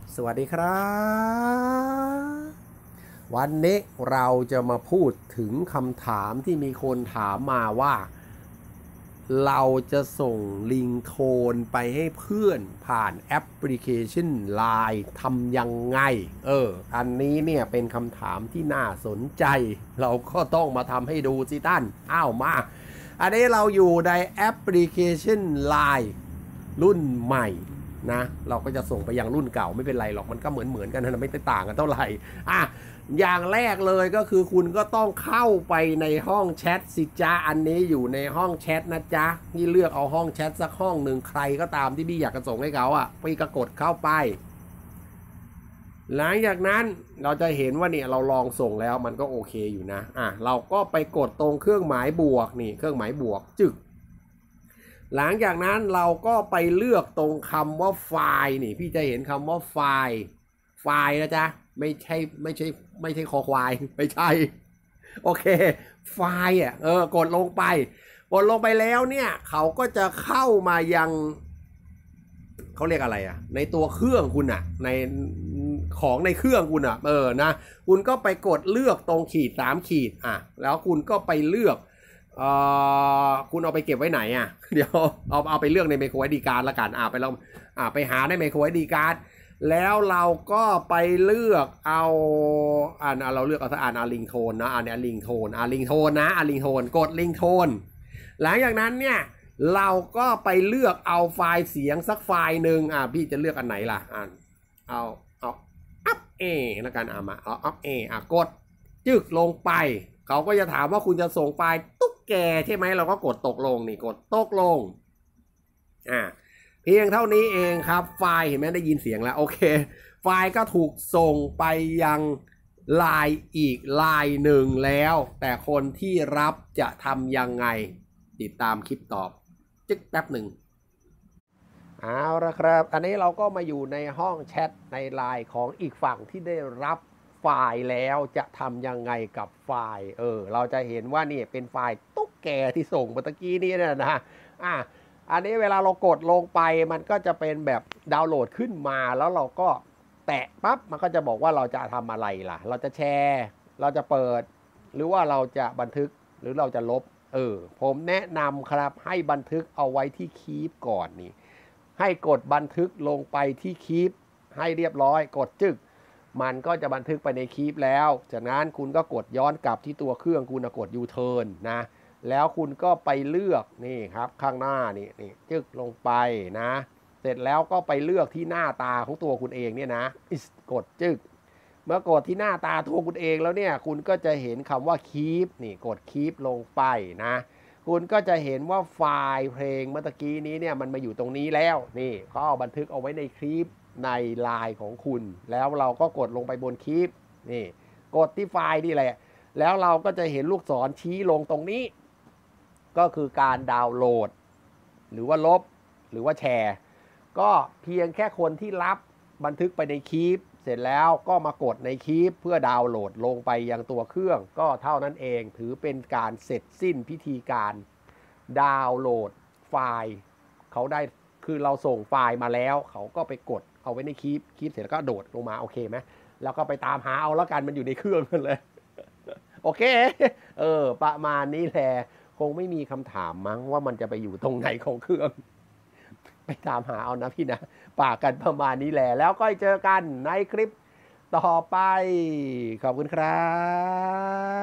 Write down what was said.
สวัสดีครับ วันนี้เราจะมาพูดถึงคำถามที่มีคนถามมาว่าเราจะส่งลิงโทนไปให้เพื่อนผ่านแอปพลิเคชัน LINE ทำยังไงอันนี้เนี่ยเป็นคำถามที่น่าสนใจเราก็ต้องมาทำให้ดูสิท่านมาอันนี้เราอยู่ในแอปพลิเคชัน LINE รุ่นใหม่นะเราก็จะส่งไปยังรุ่นเก่าไม่เป็นไรหรอกมันก็เหมือนกันนะไม่ได้ต่างกันเท่าไหร่อย่างแรกเลยก็คือคุณก็ต้องเข้าไปในห้องแชทสิจ้าอันนี้อยู่ในห้องแชทนะจ๊ะนี่เลือกเอาห้องแชทสักห้องหนึ่งใครก็ตามที่พี่อยากจะส่งให้เขาพี่ก็กดเข้าไปหลังจากนั้นเราจะเห็นว่าเนี่ยเราลองส่งแล้วมันก็โอเคอยู่นะเราก็ไปกดตรงเครื่องหมายบวกนี่เครื่องหมายบวกจึกหลังจากนั้นเราก็ไปเลือกตรงคำว่าไฟล์นี่พี่จะเห็นคำว่าไฟล์นะจ๊ะไม่ใช่คอควายไม่ใช่โอเคไฟล์กดลงไปแล้วเนี่ยเขาก็จะเข้ามายังเขาเรียกอะไรในตัวเครื่องคุณในของในเครื่องคุณนะคุณก็ไปกดเลือกตรงขีด3ขีดแล้วคุณก็ไปเลือกคุณเอาไปเก็บไว้ไหนเดี๋ยวเอาไปเลือกในไมโคร SD card ละกันไปลองไปหาในไมโคร SD card แล้วเราก็ไปเลือกเอาเราเลือกเอาสักลิงโทนนะเนี่ยลิงโทนลิงโทนนะลิงโทนกดลิงโทนหลังจากนั้นเนี่ยเราก็ไปเลือกเอาไฟล์เสียงสักไฟล์หนึ่งพี่จะเลือกอันไหนล่ะเอาอัพแล้วกันมาเอาอัพกดจึกลงไปเขาก็จะถามว่าคุณจะส่งไฟล์ตุ๊กแกใช่ไหมเราก็กดตกลงนี่กดตกลงเพียงเท่านี้เองครับไฟล์เห็นไหมได้ยินเสียงแล้วโอเคไฟล์ก็ถูกส่งไปยังไลน์อีกไลน์หนึ่งแล้วแต่คนที่รับจะทำยังไงติดตามคลิปตอบจึ๊กแป๊บหนึ่งเอาละครับอันนี้เราก็มาอยู่ในห้องแชทในไลน์ของอีกฝั่งที่ได้รับไฟล์แล้วจะทำยังไงกับไฟล์เราจะเห็นว่านี่เป็นไฟล์ตุ๊กแกที่ส่งเมื่อกี้นี้นะอันนี้เวลาเรากดลงไปมันก็จะเป็นแบบดาวน์โหลดขึ้นมาแล้วเราก็แตะปั๊บมันก็จะบอกว่าเราจะทำอะไรล่ะเราจะแชร์เราจะเปิดหรือว่าเราจะบันทึกหรือเราจะลบผมแนะนำครับให้บันทึกเอาไว้ที่คีปก่อนนี่ให้กดบันทึกลงไปที่คีปให้เรียบร้อยกดจึกมันก็จะบันทึกไปในคีปแล้วจากนั้นคุณก็กดย้อนกลับที่ตัวเครื่องคุณกด U-turn นะแล้วคุณก็ไปเลือกนี่ครับข้างหน้านี่จึกลงไปนะเสร็จแล้วก็ไปเลือกที่หน้าตาของตัวคุณเองเนี่ยนะกดจึกเมื่อกดที่หน้าตาตัวคุณเองแล้วเนี่ยคุณก็จะเห็นคำว่า keep นี่กด keep ลงไปนะคุณก็จะเห็นว่าไฟล์เพลงเมื่อกี้นี้เนี่ยมันมาอยู่ตรงนี้แล้วนี่เขาเอาบันทึกเอาไว้ในคลิปในไลน์ของคุณแล้วเราก็กดลงไปบนคลิปนี่กดที่ไฟล์นี่แหละแล้วเราก็จะเห็นลูกศรชี้ลงตรงนี้ก็คือการดาวน์โหลดหรือว่าลบหรือว่าแชร์ก็เพียงแค่คนที่รับบันทึกไปในคลิปเสร็จแล้วก็มากดในคลิปเพื่อดาวน์โหลดลงไปยังตัวเครื่องก็เท่านั้นเองถือเป็นการเสร็จสิ้นพิธีการดาวน์โหลดไฟล์เขาได้คือเราส่งไฟล์มาแล้วเขาก็ไปกดเอาไว้ในคลิปเสร็จแล้วก็โดดลงมาโอเคไหมแล้วก็ไปตามหาเอาแล้วกันมันอยู่ในเครื่องกันเลยโอเคประมาณนี้แหละคงไม่มีคำถามมั้งว่ามันจะไปอยู่ตรงไหนของเครื่องไปตามหาเอานะพี่นะปากกันประมาณนี้แหละแล้วก็เจอกันในคลิปต่อไปขอบคุณครับ